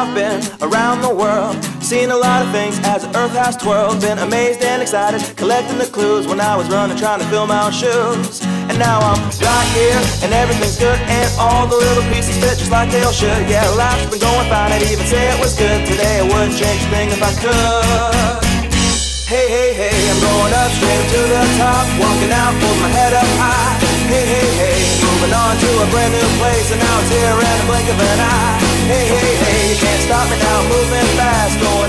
I've been around the world, seen a lot of things as the earth has twirled. Been amazed and excited, collecting the clues when I was running, trying to fill my own shoes. And now I'm right here, and everything's good, and all the little pieces fit just like they all should. Yeah, life's been going fine, I'd even say it was good today. I wouldn't change a thing if I could. Hey, hey, hey, I'm going up straight to the top, walking out, holding my head up high. Hey, hey, hey, moving on to a brand new place, and now it's here in the blink of an eye. Hey, hey, hey, you can't stop me now, moving fast, going